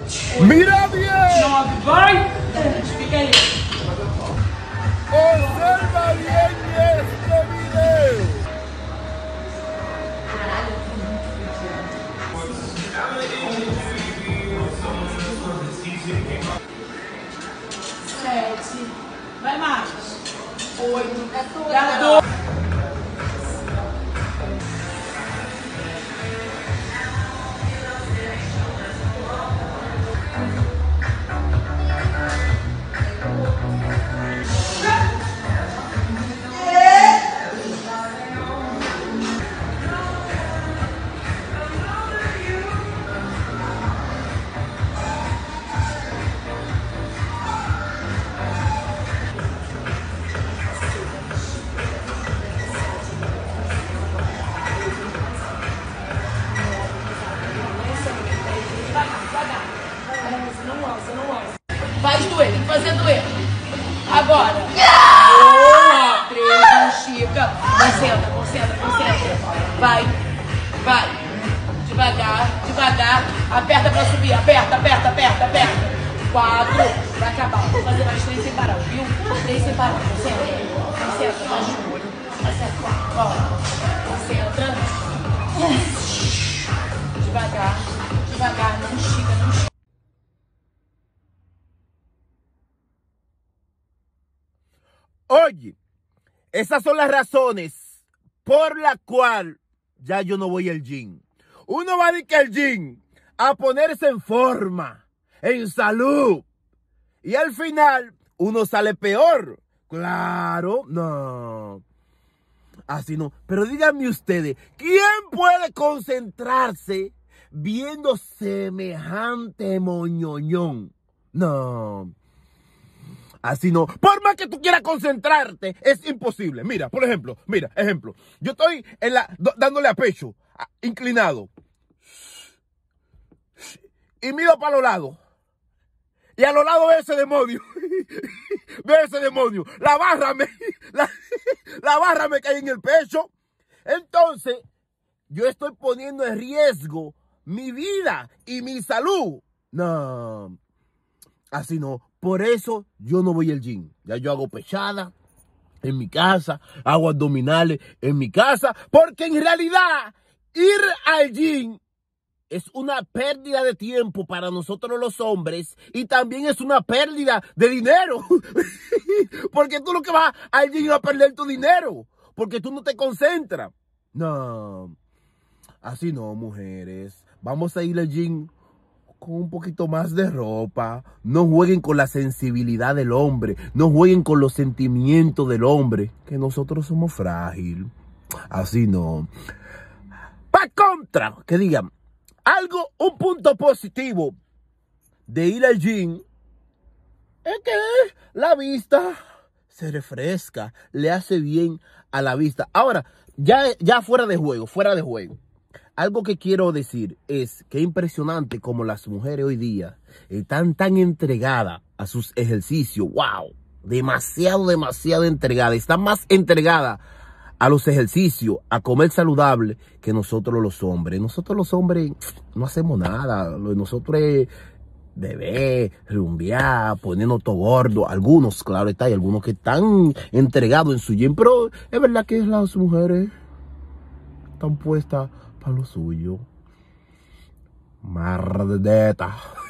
Mira bien. 9, vai. Fica aí. Observa bien este video. Sete. Vai mais. 8. 14. Dá 12. Faz doer, tem que fazer doer. Agora. Boa. 3, não estica. Concentra, concentra, concentra. Vai, vai. Devagar, devagar. Aperta pra subir, aperta, aperta, aperta, aperta. 4, vai acabar. Vou fazer mais 3 sem parar, viu? 3 sem parar, concentra. Concentra, faz de olho. Concentra, ó. Concentra. Devagar, devagar, não estica, não estica. Oye, esas son las razones por la cual ya yo no voy al gym. Uno va a ir al gym a ponerse en forma, en salud. Y al final uno sale peor. Claro, no. Así no. Pero díganme ustedes, ¿quién puede concentrarse viendo semejante moñoñón? No. Así no. Por más que tú quieras concentrarte, es imposible. Mira, por ejemplo, mira, ejemplo. Yo estoy dándole a pecho, inclinado. Y miro para los lados. Y a los lados veo ese demonio. Veo ese demonio. La barra me cae en el pecho. Entonces, yo estoy poniendo en riesgo mi vida y mi salud. No. Así no. Por eso yo no voy al gym. Ya yo hago pechada en mi casa, hago abdominales en mi casa, porque en realidad ir al gym es una pérdida de tiempo para nosotros los hombres y también es una pérdida de dinero. Porque tú lo que vas al gym a perder tu dinero, porque tú no te concentras. No, así no, mujeres. Vamos a ir al gym con un poquito más de ropa. No jueguen con la sensibilidad del hombre. No jueguen con los sentimientos del hombre. Que nosotros somos frágiles. Así no. Pa' contra, que digan, algo, un punto positivo de ir al gym es que la vista se refresca. Le hace bien a la vista. Ahora, ya fuera de juego, algo que quiero decir es que es impresionante como las mujeres hoy día están tan entregadas a sus ejercicios. ¡Wow! Demasiado entregadas. Están más entregadas a los ejercicios, a comer saludable que nosotros los hombres. Nosotros los hombres no hacemos nada. Lo de nosotros es beber, rumbear, ponernos todo gordo. Algunos, claro está, hay algunos que están entregados en su gym. Pero es verdad que las mujeres están puestas a lo suyo. Mardeta.